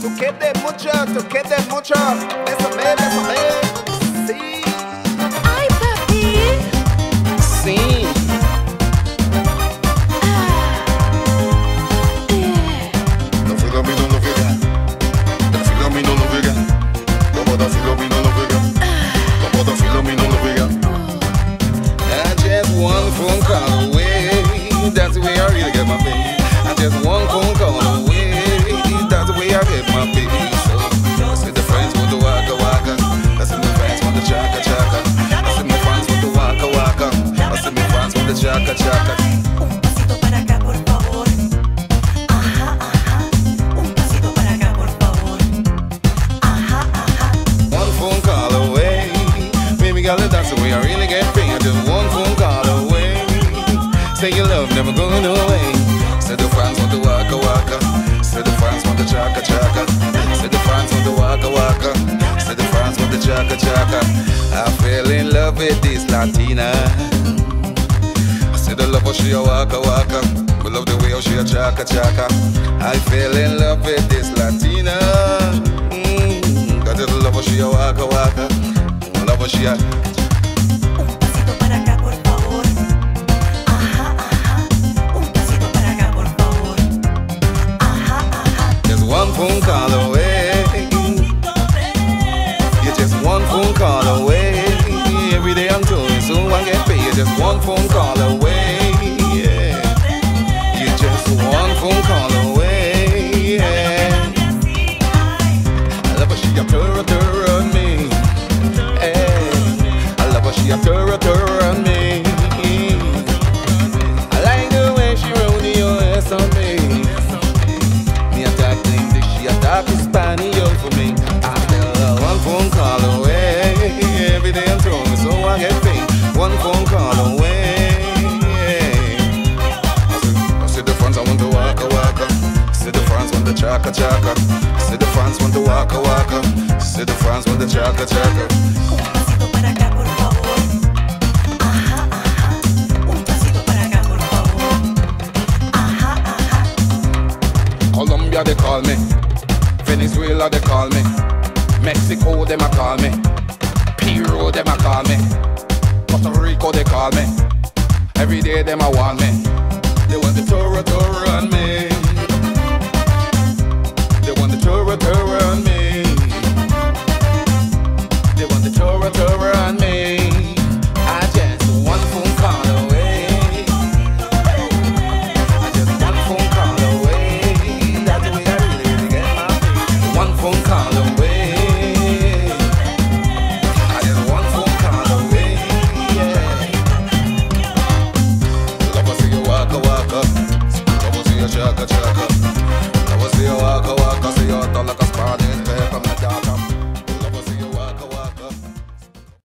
Tú quieres mucho, bésame, sí. Ay, papi. Sí. Don't feel on me, no love you, girl. Don't feel on me, no love you, girl. Don't bother feel on me, no love you, girl. Don't bother feel on me, no love you, girl. I just one phone call away. That's the way I really get my baby. I just one phone call away. That's the way I get my baby. So I said the friends want the waka waka. I said my friends want the chaka chaka. I said my friends want the waka waka. I said my friends want the chaka chaka. Un pasito para acá, por favor. Ajá, ajá. Un pasito para acá, por favor. Ajá, ajá. One phone call away. Baby girl, that's the way I really get paid. Just one phone call away. Say your love never going away. Said the friends want the waka waka. Said the friends want the chaka chaka. Said the friends want the waka waka. Said the friends want the chaka chaka. I fell in love with this Latina. I said the love how she a waka waka. I love the way how she a chaka chaka. I fell in love with this Latina. Cause I love how she a waka waka. I love how she a. Un pasito para acá, por favor. Ajá, ajá. Un pasito para acá, por favor. Ajá, ajá. Just one phone call away. You're just one phone call away. Every day I'm told you, so I get paid. Just one phone call away. Yeah. You're just one phone call away. Yeah. I love how she a turn on me. Hey. I love how she a turn on me. I like the way she roll your ass on me. Me attack English, she attack Spanish for me. I tell her one phone call away. Every day I'm throwing me, so I get paid. One phone call away. I said the friends I want the waka waka. Said the friends want the chaka chaka. Said the friends want the waka waka. Said the friends want the chaka chaka. Un pasito para acá, por favor. Ajá, ajá. Un pasito para acá, por favor. Ajá, ajá. Colombia they call me, Venezuela they call me, Mexico them a call me, Peru them a call me, Puerto Rico they call me. Every day them a want me. They want the tour